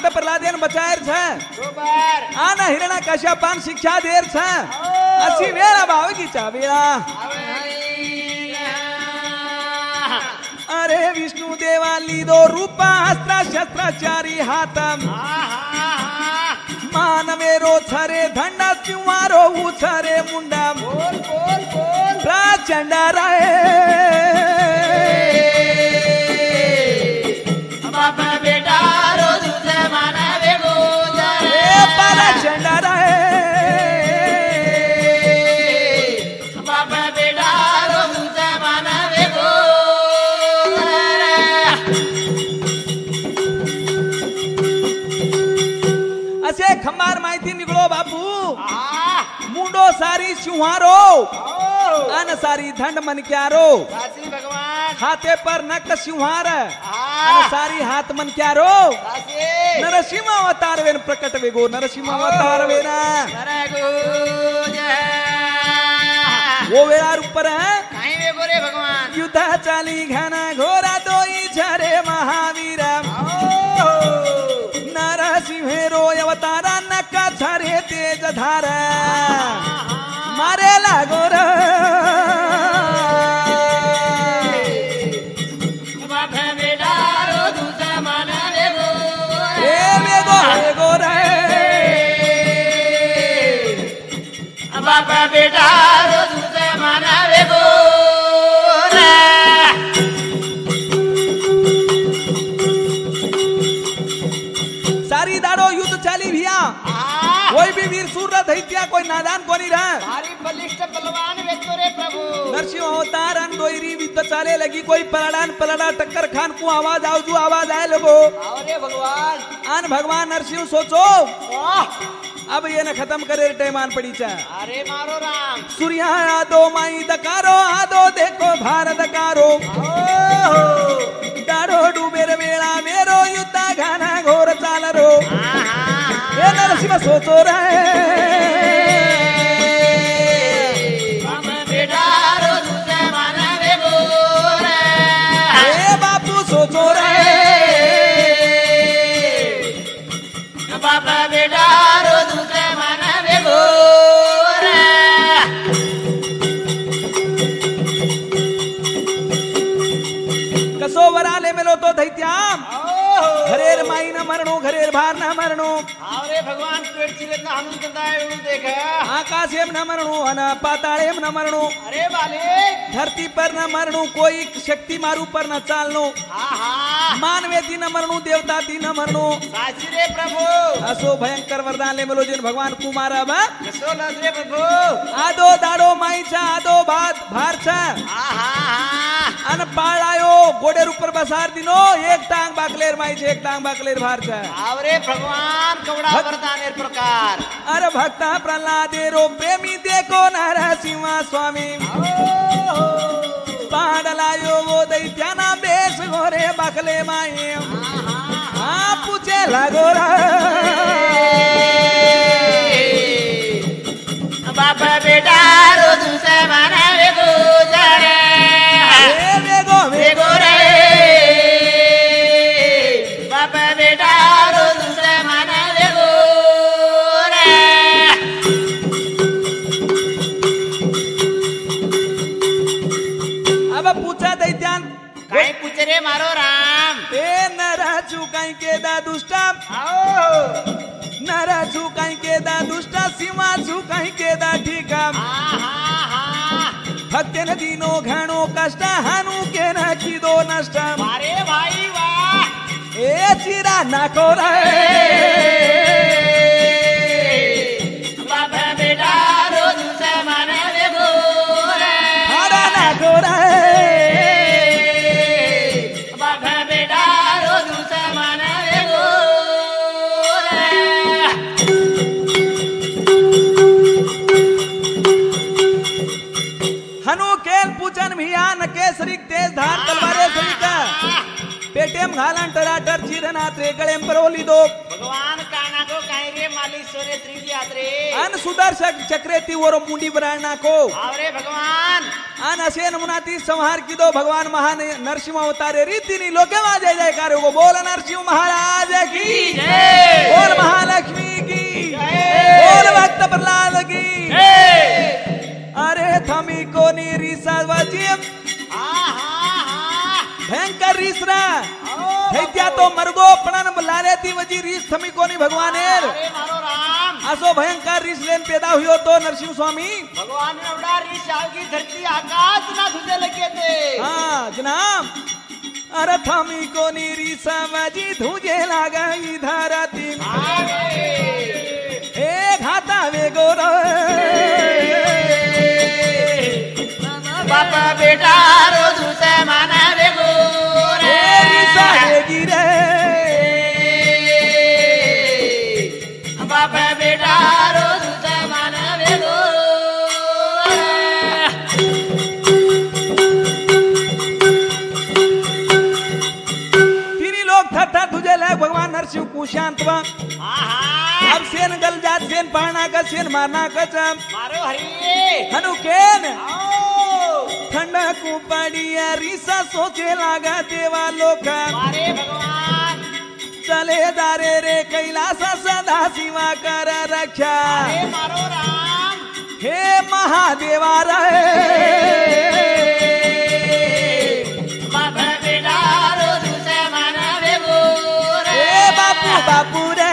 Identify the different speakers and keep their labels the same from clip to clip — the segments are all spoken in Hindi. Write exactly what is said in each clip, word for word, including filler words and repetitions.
Speaker 1: प्रहलादेन बचायर छ
Speaker 2: बरोबर
Speaker 1: आना हिरणा कश्यपान शिक्षा देर छ अशी वेळा भावकीचा वेळा अरे विष्णु देवा लीदो रूपा अस्त्र शस्त्र चारी हातम मानवेरो छरे धंडा सिंहारो उछरे मुंडा
Speaker 2: बोल बोल बोल
Speaker 1: प्रचंड राय
Speaker 2: बाप बेटा रोज से मानवे गोदर
Speaker 1: प्रचंड राय
Speaker 2: बाप बेटा रोज से मानवे गोदर
Speaker 1: असे खंबार माहिती निघलो बापू मुंडो सारी सिंहारो अन सारी धंड मन क्यारो
Speaker 2: काशी भगवान
Speaker 1: हाथे पर नक सिंहार
Speaker 2: हाँ।
Speaker 1: अन सारी हाथ मन क्यारो
Speaker 2: काशी
Speaker 1: नरसिंह अवतार वेन प्रकट वेगो नरसिंह अवतार वेना
Speaker 2: अरे गुज
Speaker 1: वो वेळा ऊपर
Speaker 2: कहीं वे गोरे भगवान
Speaker 1: युद्ध चाली घना घोरा दोई झरे महावीर नरसिंहेरो अवतारा नका झरे तेज धार मारे लागो र
Speaker 2: बाप बेटा रोज से मानवे गोदर
Speaker 1: ए वेगो वेगो रे
Speaker 2: बाप बेटा रोज से मानवे गोदर
Speaker 1: सारी दाड़ो युद्ध चाली भिया कोई भी वीर सूर दैत्या कोई नादान कोनी रहा
Speaker 2: भारी बलिष्ठ बलवान व्यक्ति रे प्रभु
Speaker 1: नरसिंह अवतार अन दोईरी विद्ध चाले लगी कोई पलड़ान पलड़ा टक्कर खान को आवाज आओ जो आवाज आए लोगो
Speaker 2: अरे भगवान
Speaker 1: अन भगवान नरसिंह सोचो
Speaker 2: वाह
Speaker 1: अब ये न खत्म करे टाइमान पड़ी चा
Speaker 2: अरे मारो राम
Speaker 1: सूर्य आदो माई दकारो आदो देखो भारत कारो दाड़ो डूबेर वेला मेरो युद्ध घाना घोर चाल रो ये नरसिंह सोचो रहे
Speaker 2: बाप बेटा रोज से मानवे गोदर
Speaker 1: ए बापू सोचो रहे
Speaker 2: बाप बेटा रोज से मानवे गोदर
Speaker 1: कसो वराले मेलो तो दैत्याम घरेर माई न मरणो घरेर भार न मरणो
Speaker 2: अरे भगवान पेट चिरे ना हनुन कंदा है देख
Speaker 1: आकाशेम न मरणो अन पाताळेम न मरणो
Speaker 2: अरे वाले
Speaker 1: धरती पर न मरणो कोई शक्ति मारू पर न चालनो
Speaker 2: आहा
Speaker 1: मानवेती न मरणो देवता ती न मरणो
Speaker 2: साची रे प्रभु
Speaker 1: असो भयंकर वरदान ले मेलो जिन भगवान कुमारा बा
Speaker 2: कसो न रे प्रभु
Speaker 1: आदो दाडो माई छा आदो भात भार छा
Speaker 2: आहा
Speaker 1: अन पाळायो गोडेर ऊपर बसार दिनो एक टांग बाकलेर माई छे एक टांग बाकलेर भार छा
Speaker 2: आवरे भगवान कवड़ा वरदान एर प्रकार
Speaker 1: अरे भक्ता प्रहलादेरो प्रेमी देखो नरसिंह स्वामी पाडलायो वो दैत्याना बेस गोरे बाकले माई हाँ पूछे लागो रा
Speaker 2: बाप बेटा रोज से मानवे गोदर
Speaker 1: ए वेगो वेगो
Speaker 2: रे बाप बेटा रोज से मानवे गोदर
Speaker 1: अब पूछा दैत्यान
Speaker 2: काई पूछ रे मारो राम
Speaker 1: ए नराजू काई के दा दुष्टा
Speaker 2: आओ
Speaker 1: नराजू काई के दा दुष्टा सीमाजू काई के दा ठीका
Speaker 2: आहा
Speaker 1: भक्तेन दीनो घणो कष्ट हानु के न किदो नष्ट
Speaker 2: अरे भाई वाह
Speaker 1: ए चिरा नाको रे
Speaker 2: बाप बेटा रोज से मानवे गोदर
Speaker 1: हरा नाको रे
Speaker 2: बाप बेटा रोज से मानवे गोदर
Speaker 1: हनु केल पूजन भिया न केसरिक तेज धार तलवारे सरिता पेटेम घालन टराटर चिरना त्रे गळेम परोली दो
Speaker 2: भगवान काना को काई रे माली सोरे श्री यात्रे
Speaker 1: अन सुदर्शक चक्रेती वरो मुंडी बराणा को
Speaker 2: आवरे भगवान
Speaker 1: अन असे नमुनाती संहार की दो भगवान महान नरसिंह अवतारे रीति नी लोके मा जय जयकार को बोल नरसिंह महाराज की
Speaker 2: जय
Speaker 1: रीसरा दैत्या तो मरगो पणन लाले ती वजी रीस थमी कोनी भगवानेर
Speaker 2: अरे मारो राम
Speaker 1: असो भयंकर रीस लेन पैदा हुयो तो नरसिंह स्वामी
Speaker 2: भगवान ने उड़ा रीस की धरती आकाश ना तुझे लगे थे
Speaker 1: हाँ जनाब अरे थमी कोनी रीसा वजी धुजे लागा धरती ए घाता वे गोर
Speaker 2: बापा बेटा रोज से माना रे गोरे
Speaker 1: गिरे
Speaker 2: बापा बेटा रोज से माना रे गोरे
Speaker 1: तीनी लोग थर तुझे ले भगवान नरसिंह को शांतवा अब सेन गल जात सेन पढ़ना का सेन मारना का
Speaker 2: मारो हरी
Speaker 1: हनु केन ठंडा को पड़िया रीसा सोचे लागा देवा लोका
Speaker 2: मारे भगवान
Speaker 1: चले दारे रे कैलास सदा शिवा कर रक्षा
Speaker 2: अरे मारो राम
Speaker 1: हे महादेवा रे
Speaker 2: बाबा बेटा रोज से माना रे गोरे
Speaker 1: हे बापू बापू रे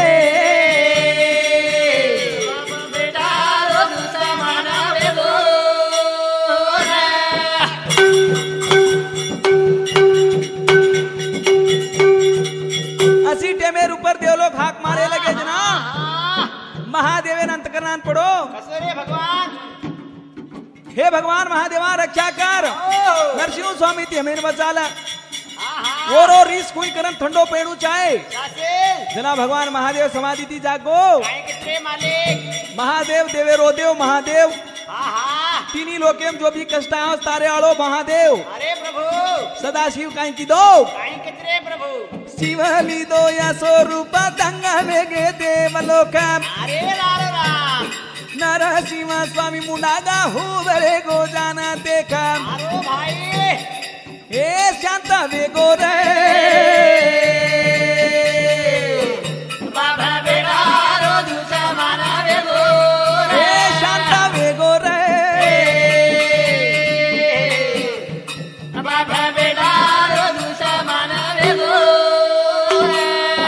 Speaker 2: बाबा बेटा रोज से माना रे गोरे
Speaker 1: असी टेमेर ऊपर देवलोक हाक मारे लगे जना महादेवे अंत करनान पड़ो
Speaker 2: कसरे भगवान
Speaker 1: हे भगवान महादेवा रक्षा कर नरसिंह स्वामी ती हमें बचाला ओरो रीस कोई करन ठंडो पेड़ू चाहे जना भगवान महादेव समाधि थी जागो
Speaker 2: मालिक
Speaker 1: महादेव देवे रो देव महादेव
Speaker 2: हाँ हाँ
Speaker 1: तीनी लोकेम जो भी कष्ट आओ तारे आलो महादेव
Speaker 2: अरे प्रभु
Speaker 1: सदा शिव काई की दो
Speaker 2: काई कितने प्रभु
Speaker 1: शिवली दो या स्वरूप दंगा में गे देवलोका
Speaker 2: अरे लाल राम
Speaker 1: नरसिंह स्वामी मुंडागा हो बरे गो जाना देखा
Speaker 2: मारो भाई
Speaker 1: हे शांता वेगो रे
Speaker 2: बाबा बेटा रोज से माना रे गोरे
Speaker 1: हे शांता वेगो रे
Speaker 2: बाबा बेटा रोज से माना रे गोरे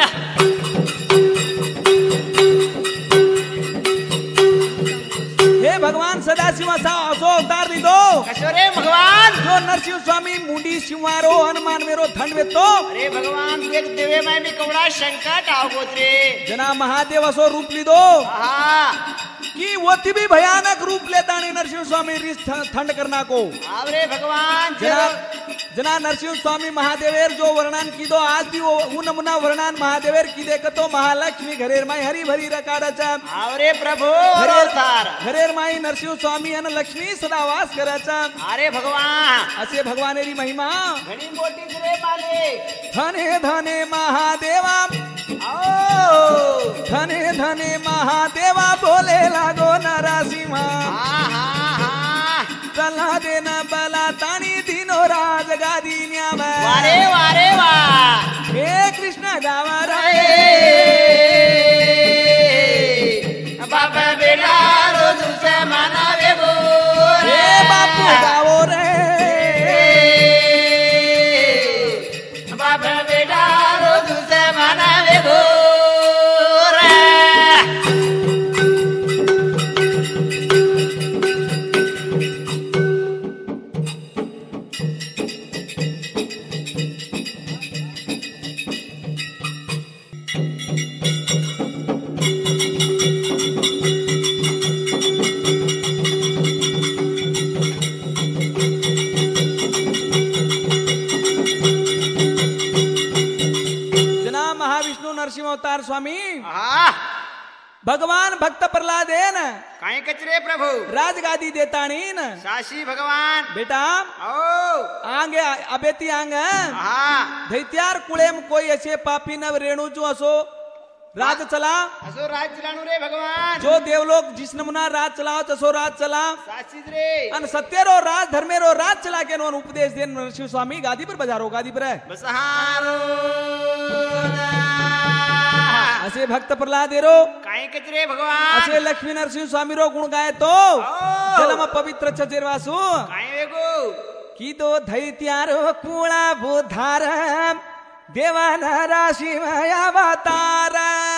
Speaker 1: हे भगवान सदाशिव सा असो अवतार दी दो
Speaker 2: कसरे भगवान
Speaker 1: जो नरसिंह स्वामी मुंडी शिवारो हनुमान मेरो थंड में तो
Speaker 2: अरे भगवान देख देवे मैं भी कवड़ा संकट आओ गोत्रे
Speaker 1: जना महादेव असो रूप ली दो
Speaker 2: हाँ
Speaker 1: कि वो भी भयानक रूप लेता नहीं नरसिंह स्वामी रिस ठंड करना को
Speaker 2: अरे भगवान
Speaker 1: जना जना नरसिंह स्वामी महादेवेर जो वर्णन की दो आज भी वो नमुना वर्णन महादेवेर की देख तो महालक्ष्मी घरेर माई हरी भरी रकाराचा
Speaker 2: अरे प्रभु
Speaker 1: घरेर
Speaker 2: सार
Speaker 1: घरेर माई नरसिंह स्वामी अन लक्ष्मी सदा वास कराचा
Speaker 2: अरे भगवान
Speaker 1: असे भगवानेरी महिमा
Speaker 2: घणी मोठी रे मालिक
Speaker 1: धने धने महादेवा
Speaker 2: आओ
Speaker 1: धने धने महादेवा बोले लागो नरसिंह
Speaker 2: हाँ हाँ हाँ
Speaker 1: चला देना बला तानी दिनो राज गादी न्याम
Speaker 2: वारे वारे वाह
Speaker 1: हे कृष्ण गावा रे
Speaker 2: बाबा बेटा रोज से माना रे गोरे
Speaker 1: हे बापू गावो रे
Speaker 2: बाबा बेटा रोज से माना रे गोरे
Speaker 1: नरसिंह अवतार स्वामी
Speaker 2: हाँ
Speaker 1: भगवान भक्त प्रहलादेन
Speaker 2: काई कचरे प्रभु
Speaker 1: राजगादी देताणीन
Speaker 2: साशी भगवान
Speaker 1: बेटा
Speaker 2: ओ
Speaker 1: आंगे अबेती आंग
Speaker 2: हाँ
Speaker 1: दैत्यार कुळेम कोई असे पापी नव रेणूचू असो राज चला
Speaker 2: असो राज चलाणू रे भगवान
Speaker 1: जो देवलोक जिस नमुना राज चलाओ तसो राज चला
Speaker 2: साची रे
Speaker 1: अन सत्यरो राज धर्मेरो राज चला के नोन उपदेश देन नरसिंह स्वामी गादी पर बजारो गादी पर है
Speaker 2: बस हारो
Speaker 1: असे भक्त प्रहलाद रो
Speaker 2: काई कचरे भगवान
Speaker 1: असे लक्ष्मी नरसिंह स्वामी रो गुण गाय तो जलम पवित्र चचेरवासु
Speaker 2: काई वेगो
Speaker 1: कीदो दैत्यारो कुळा बुधार देवाना राशीमय अवतार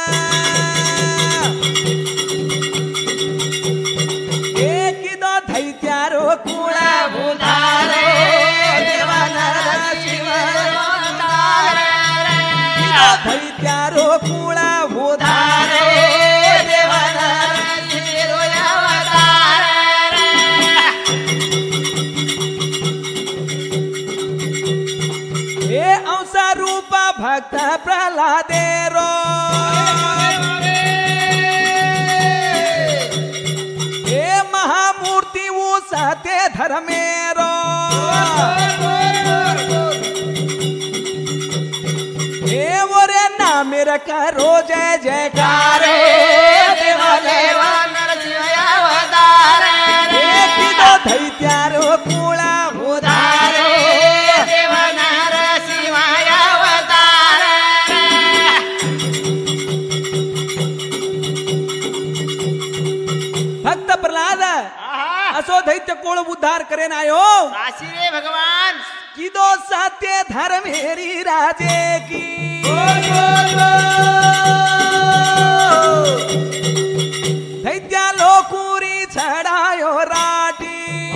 Speaker 1: ए कीदो दैत्यारो कुळा बुधार देवाना राशीमय अवतार कीदो दैत्यारो कुळा बुधार देवाना राशीमय अवतार ए अंसा रूप भक्त प्रहलादेरो ए महामूर्ति वो सत्य धर्मेरो ए वरे नामेर करो जय जयकार देवा देवा नरसिंह अवतार ए कीदो दैत्यारो कुळा बुधार देवा नरसिंह अवतार भक्त प्रहलाद असो दैत्य कोळ उद्धार करेन आयो
Speaker 2: काशी रे भगवान
Speaker 1: कीदो सत्य धर्मेरी राजे की दैत्या लोकुरी छड़ायो राटी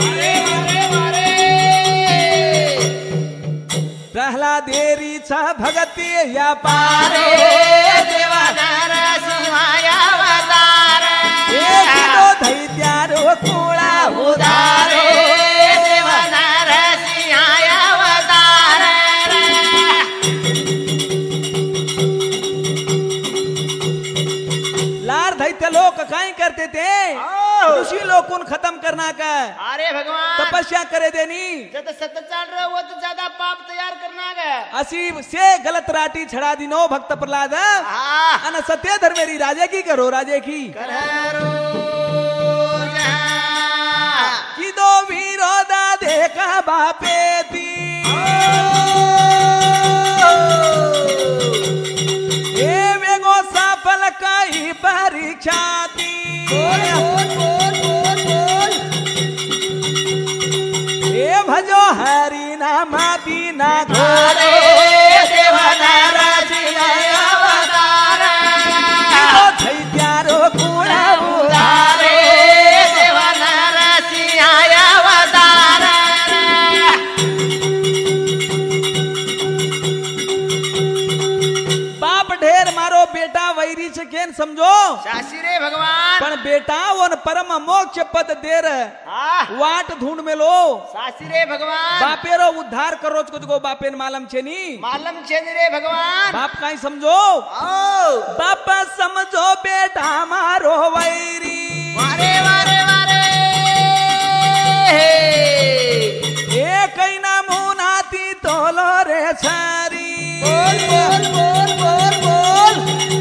Speaker 1: प्रहलादेरी छ भगती या पारे
Speaker 2: देवा नरसिंह अवतार
Speaker 1: कीदो दैत्यारो कुळा बुधार
Speaker 2: देवा नरसिंह अवतार
Speaker 1: लार दैत्य लोक काय करते ते ऋषी लोकून खत्म करना का
Speaker 2: अरे भगवान
Speaker 1: तपस्या करे देनी
Speaker 2: जब सत्य चल रहे वो तो ज्यादा पाप तैयार करना है
Speaker 1: असी से गलत राटी छड़ा दिनो भक्त प्रहलाद
Speaker 2: हाँ
Speaker 1: अन सत्य धर्मेरी राजे की करो राजे की
Speaker 2: करो जा
Speaker 1: कीदो विरोधा देखा बापेती ए वेगो सफल काई परीक्षाती ए भजो हरि नाम बिना घोरे
Speaker 2: देवा नरसिंह अवतार
Speaker 1: कीदो दैत्यारो कुळा बुधार
Speaker 2: देवा नरसिंह अवतार
Speaker 1: बाप ढेर मारो बेटा वैरी से केन समझो
Speaker 2: काशी रे भगवान
Speaker 1: पण बेटा वन परम मोक्ष पद देर
Speaker 2: हाँ
Speaker 1: वाट ढूंढ में लो
Speaker 2: काशी रे भगवान
Speaker 1: बापेरो उद्धार करो को बापेन मालम छे नी
Speaker 2: मालम छे रे भगवान
Speaker 1: बाप काई समझो
Speaker 2: आओ
Speaker 1: बाप समझो बेटा मारो वैरी
Speaker 2: वारे वारे वारे
Speaker 1: ए कई ना मुनाती तोलो रे छारी
Speaker 2: बोल बोल बोल बोल बोल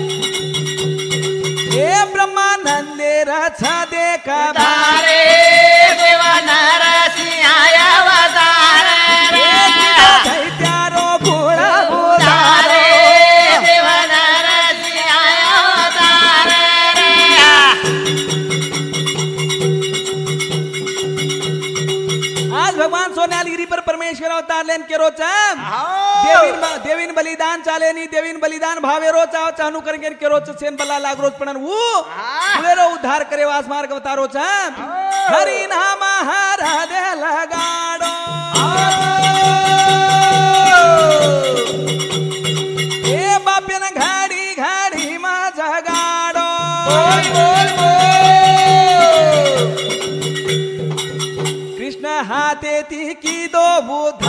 Speaker 1: ए ब्रह्मानंदे रछा देखा
Speaker 2: तारे देवा नरसिंह अवतार
Speaker 1: दैत्यारो कुळा बुधार
Speaker 2: तारे देवा नरसिंह अवतार
Speaker 1: आज भगवान सोनालगिरी पर परमेश्वर अवतार लेन के रोचम
Speaker 2: आओ
Speaker 1: देवीन देवीन बलिदान चाले नी देवीन बलिदान भावे रोचा चाहनु करके के रोच सेन बल्ला लाग रोज पणन वो
Speaker 2: हाँ।
Speaker 1: पुलेरो उद्धार करे वास मार्ग अवतारो छम हरि नाम हर दे लगाड़ो ए बापेन घाड़ी घाड़ी मा जगाड़ो
Speaker 2: बोल बोल बोल
Speaker 1: कृष्ण हाथे ती की दो बुध